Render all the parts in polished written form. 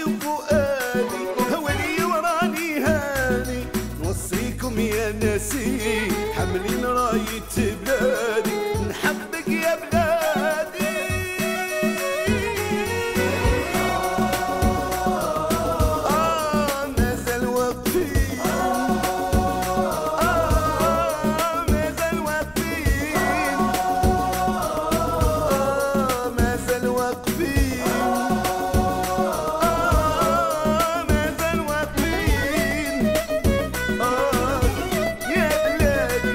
فؤادي هواني وراني هاني نوصيكم يا ناسي حملين راية بلادي نحبك يا بلادي مازال واقفين مازال واقفين مازال واقفين مازال واقفين يا بلادي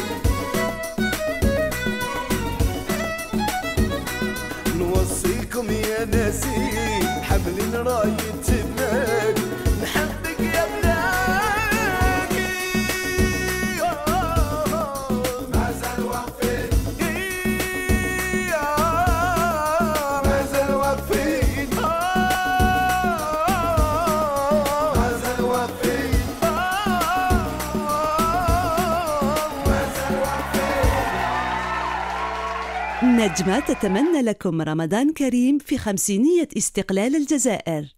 نوصيكم يا ناسي حملين راية بلادي نحبك يا بلادي مازال واقفين مازال واقفين مازال واقفين مازال واقفين. نجمة تتمنى لكم رمضان كريم في 50 استقلال الجزائر.